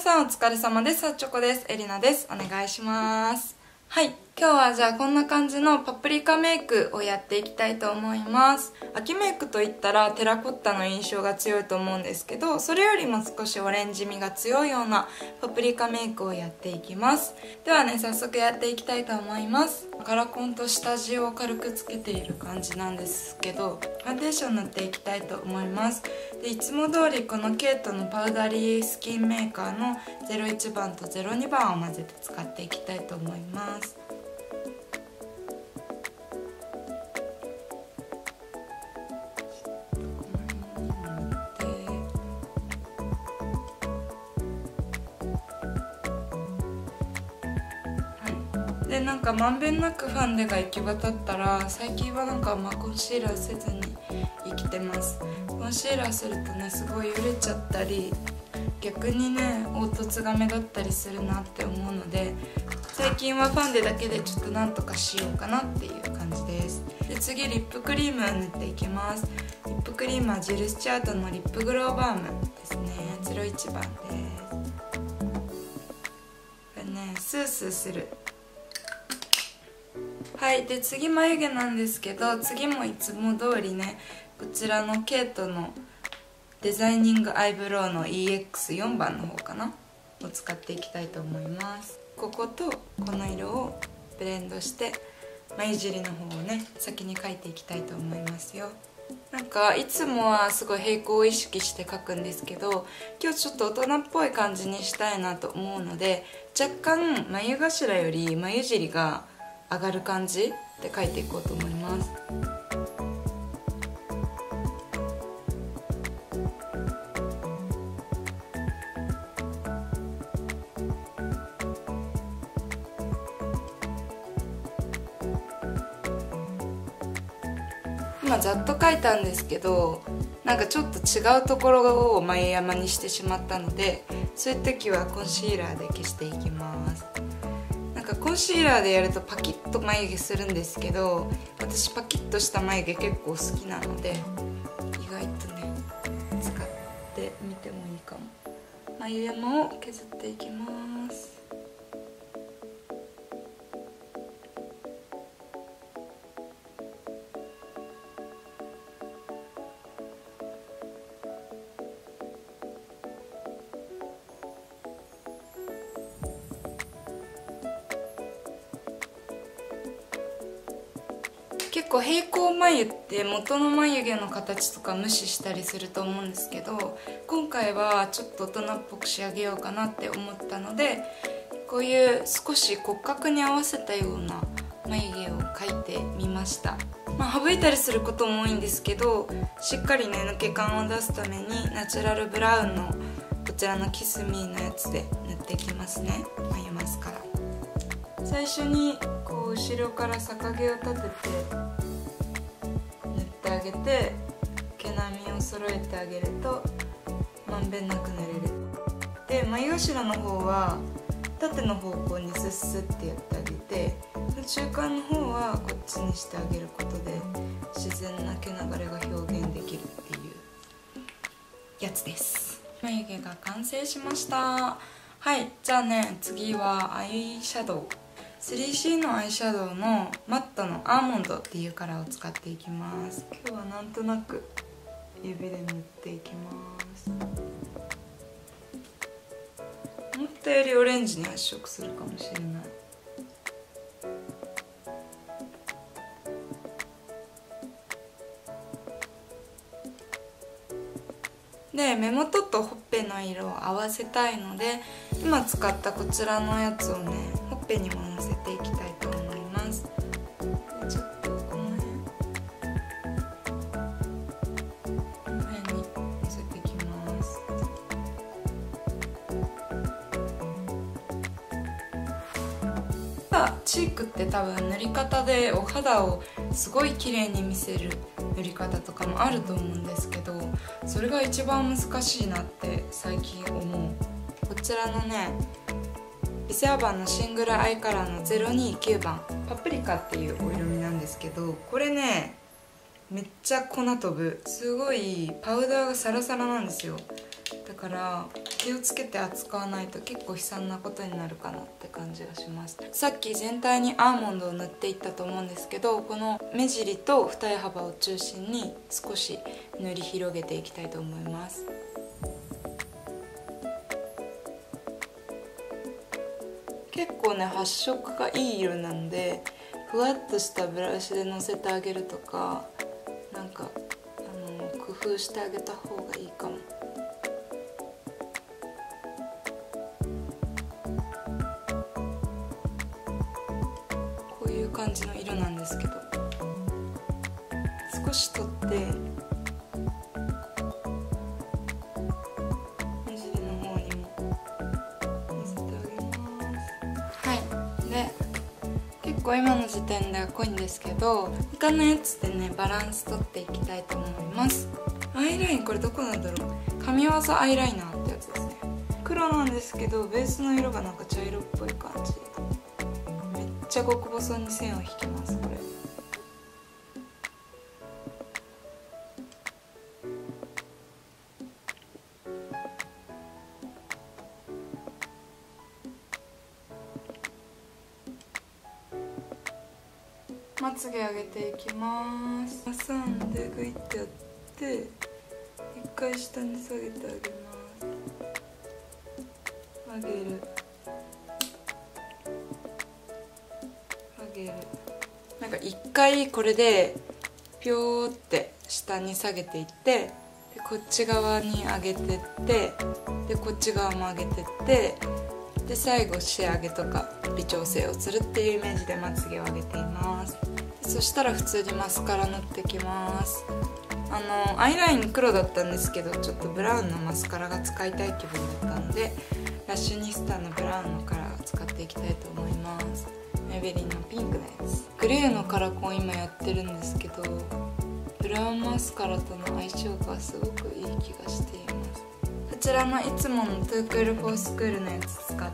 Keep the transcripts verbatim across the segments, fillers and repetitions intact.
さんお疲れ様です。あっちょこです。エリナです。お願いします。はい、今日はじゃあこんな感じのパプリカメイクをやっていきたいと思います。秋メイクといったらテラコッタの印象が強いと思うんですけど、それよりも少しオレンジ味が強いようなパプリカメイクをやっていきます。ではね、早速やっていきたいと思います。カラコンと下地を軽くつけている感じなんですけど、ファンデーション塗っていきたいと思います。でいつも通りこのケイトのパウダリースキンメーカーのゼロいちばんとゼロにばんを混ぜて使っていきたいと思います。でなんかまんべんなくファンデが行き渡ったら、最近はなんかあんまコンシーラーせずに生きてます。コンシーラーするとねすごい揺れちゃったり、逆にね凹凸が目立ったりするなって思うので、最近はファンデだけでちょっとなんとかしようかなっていう感じです。で次リップクリームを塗っていきます。リップクリームはジルスチャートのリップグローバームですね。ゼロいちばんです。これねスースーする。はい、で次眉毛なんですけど、次もいつも通りねこちらのケイトのデザイニングアイブロウの イーエックスよん 番の方かなを使っていきたいと思います。こことこの色をブレンドして眉尻の方をね先に描いていきたいと思いますよ。なんかいつもはすごい平行を意識して描くんですけど、今日ちょっと大人っぽい感じにしたいなと思うので、若干眉頭より眉尻が上がる感じで描いていこうと思います。今ざっと描いたんですけど、なんかちょっと違うところを眉山にしてしまったので、そういう時はコンシーラーで消していきます。なんかコンシーラーでやるとパキッと眉毛するんですけど、私パキッとした眉毛結構好きなので、意外とね使ってみてもいいかも。眉山を削っていきます。結構平行眉って元の眉毛の形とか無視したりすると思うんですけど、今回はちょっと大人っぽく仕上げようかなって思ったので、こういう少し骨格に合わせたような眉毛を描いてみました。まあ省いたりすることも多いんですけど、しっかりね抜け感を出すためにナチュラルブラウンのこちらのキスミーのやつで塗っていきますね。眉マスカラ。最初にこう後ろから逆毛を立てて塗ってあげて、毛並みを揃えてあげるとまんべんなく塗れる。で眉頭の方は縦の方向にスッスッってやってあげて、中間の方はこっちにしてあげることで自然な毛流れが表現できるっていうやつです。眉毛が完成しました。はい、じゃあね次はアイシャドウ。スリーシー のアイシャドウのマットのアーモンドっていうカラーを使っていきます。今日はなんとなく指で塗っていきます。思ったよりオレンジに発色するかもしれない。で目元とほっぺの色を合わせたいので、今使ったこちらのやつをねほっぺにものせていきたいと思います。ちょっとこの辺この辺にのせていきます。チークって多分塗り方でお肌をすごい綺麗に見せる塗り方とかもあると思うんですけど、それが一番難しいなって最近思う。こちらのねリセアバンのシングルアイカラーのゼロにきゅうばんパプリカっていうお色味なんですけど、これねめっちゃ粉飛ぶ。すごいパウダーがサラサラなんですよ。 だから気をつけて扱わないと結構悲惨なことになるかなって感じがします。さっき全体にアーモンドを塗っていったと思うんですけど、この目尻と二重幅を中心に少し塗り広げていきたいと思います。結構ね発色がいい色なんで、ふわっとしたブラシでのせてあげるとか、なんかあの工夫してあげた方がいいかも。こういう感じの色なんですけど、少し取って目尻の方にものせてあげます。はい、で結構今の時点では濃いんですけど、他のやつでねバランス取っていきたいと思います。アイラインこれどこなんだろう、神業アイライナーってやつですね。黒なんですけどベースの色がなんか茶色っぽい感じ。めっちゃ極細に線を引きます。これまつげ上げていきます。挟んでグイってやって一回下に下げてあげます。上げる上げる。なんか一回これでピョーって下に下げていって、でこっち側に上げてって、でこっち側も上げてって、で最後仕上げとか微調整をするっていうイメージでまつげを上げています。そしたら普通にマスカラ塗ってきます。あのアイライン黒だったんですけど、ちょっとブラウンのマスカラが使いたい気分だったので、ラッシュニスタのブラウンのカラーを使っていきたいと思います。メベリンのピンクのやつ、グレーのカラコン今やってるんですけど、ブラウンマスカラとの相性がすごくいい気がしています。こちらのいつものトゥークールフォースクールのやつ使って、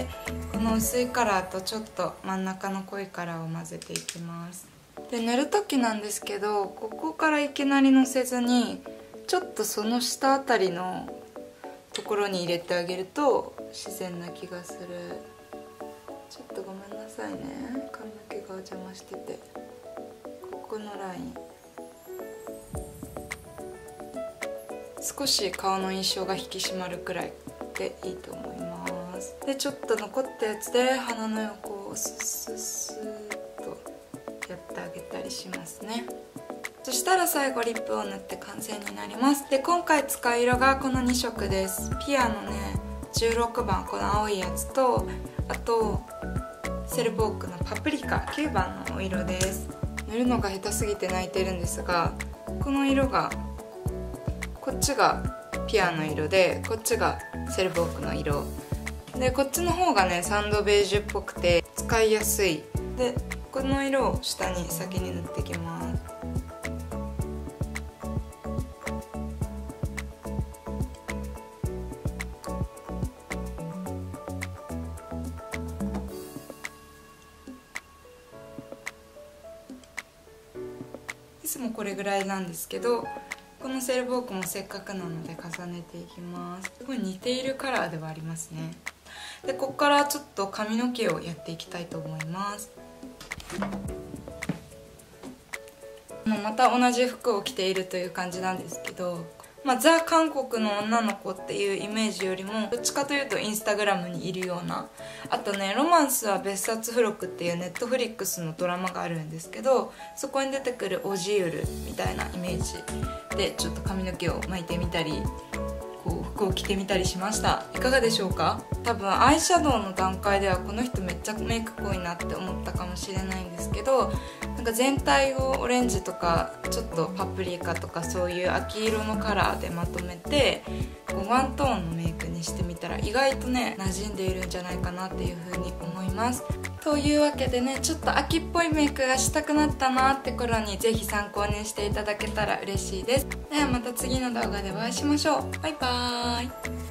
この薄いカラーとちょっと真ん中の濃いカラーを混ぜていきます。で塗る時なんですけど、ここからいきなりのせずにちょっとその下あたりのところに入れてあげると自然な気がする。ちょっとごめんなさいね、髪の毛が邪魔してて。ここのライン少し顔の印象が引き締まるくらいでいいと思います。でちょっと残ったやつで鼻の横をスッスッスーッとやってあげたりしますね。そしたら最後リップを塗って完成になります。で今回使う色がこのに色です。ピアのねじゅうろくばん、この青いやつと、あとセルボークのパプリカきゅうばんのお色です。塗るのが下手すぎて泣いてるんですが、この色がこっちがピアの色で、こっちがセルボークの色で、こっちの方がねサンドベージュっぽくて使いやすい。でこの色を下に先に塗っていきます。いつもこれぐらいなんですけど、このセルボークもせっかくなので重ねていきます。すごい似ているカラーではありますね。でここからちょっと髪の毛をやっていきたいと思います。また同じ服を着ているという感じなんですけど、まあ、ザ・韓国の女の子っていうイメージよりもどっちかというとインスタグラムにいるような、あとね「ロマンスは別冊付録」っていうネットフリックスのドラマがあるんですけど、そこに出てくるオジユルみたいなイメージでちょっと髪の毛を巻いてみたり、こう服を着てみたりしました。いかがでしょうか？多分アイシャドウの段階ではこの人めっちゃメイク濃いなって思ったかもしれないんですけど、なんか全体をオレンジとかちょっとパプリカとかそういう秋色のカラーでまとめてこうワントーンのメイクにしてみたら意外とね馴染んでいるんじゃないかなっていう風に思います。というわけでね、ちょっと秋っぽいメイクがしたくなったなって頃にぜひ参考にしていただけたら嬉しいです。ではまた次の動画でお会いしましょう。バイバーイ。